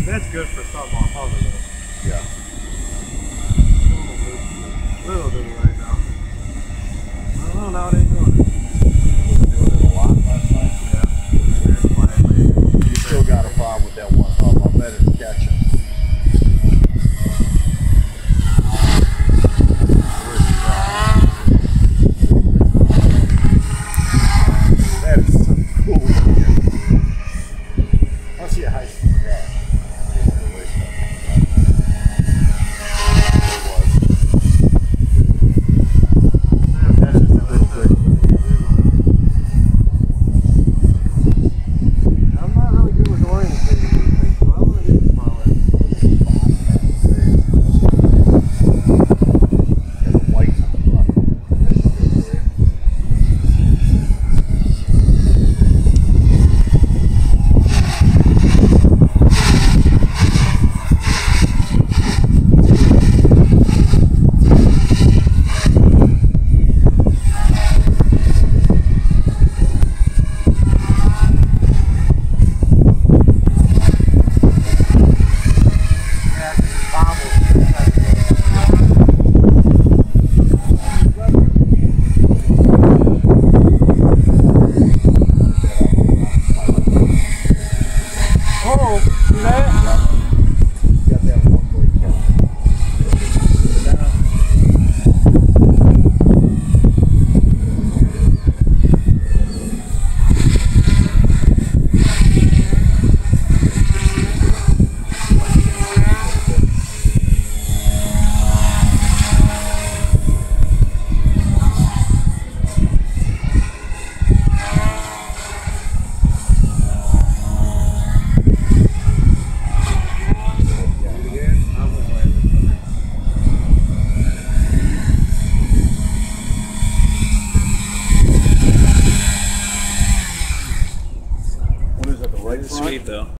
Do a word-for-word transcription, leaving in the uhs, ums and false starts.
That's good for something on hover though. Yeah. Little bit right now. I don't know, now it ain't doing it. Was it doing it a lot last night? Yeah. Weird quietly. You still got a problem with that one hub. I bet it's catching. That is so cool. Let's see a high speed car. I'm not really good with orientation, so I want to get smaller. Got the lights on the front. Sweet though.